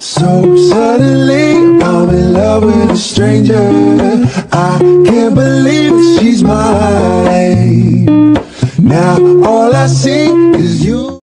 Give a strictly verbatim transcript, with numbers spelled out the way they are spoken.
So suddenly I'm in love with a stranger. I can't believe that she's mine. Now all I see is you.